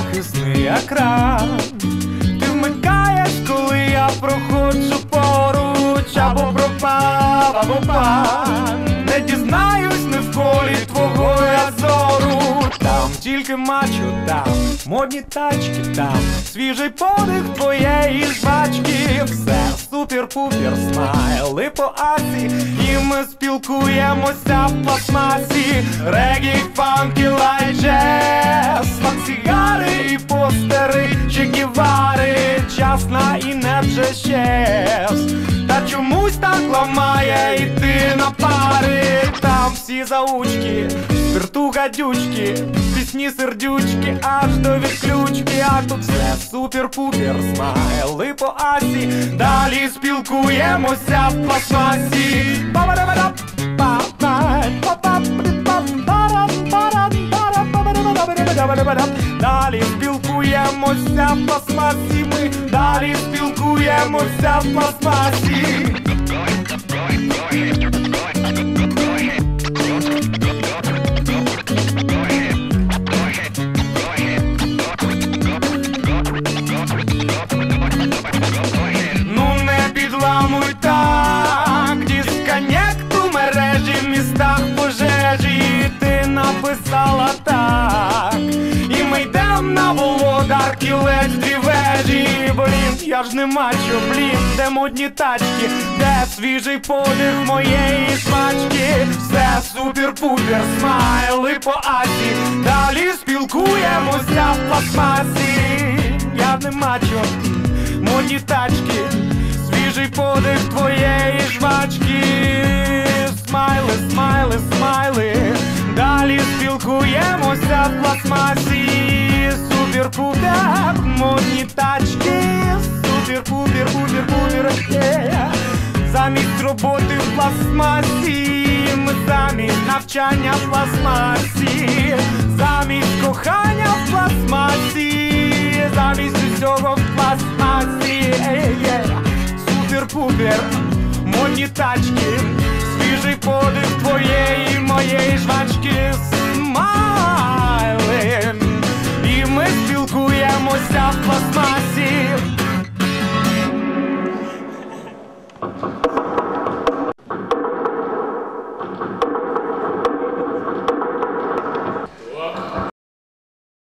захисний екран. Ти вмикаєш, коли я проходжу поруч, або пропав, або пан. Не дізнаюсь не в колі твого я зору. Там тільки мачо, там модні тачки, там свіжий подих твоєї жвачки. Все супер-пупер, смайли по Асі, і ми спілкуємося в пластмасі. Регі, фанки, лайт, джез, сигари і постери, Че Гевари, часна і не джещес. Та чомусь так ламає йти на пари. Там всі заучки, спирту гадючки, пісні сердючки аж до відключки. А тут все супер-пупер, смайли по Асі, далі спілкуємося в пластмасі. Далі спілкуємося в пластмасі, ми далі спілкуємося в пластмасі. Ну не підламуй так, дисконект у мережі, в містах пожежі. Ти написала так, і ми йдем на Володарки, ледь дві вежі. Блін, я ж не мачо, блін, де модні тачки, де свіжий подих моєї смачки. Все супер-пупер, смайли по Асі, далі спілкуємося в пластмасі. Я не мачо, модні тачки, свіжий подих твоєї жвачки. Смайли, смайли, смайли, далі спілкуємося в пластмасі. Супер-пупер, модні тачки, супер-пупер, пупер-пупер, замість роботи в пластмасі, ми замість навчання в пластмасі, замість кохання в пластмасі, замість усього в пластмасі. Супер-пупер, модні тачки, свіжий подих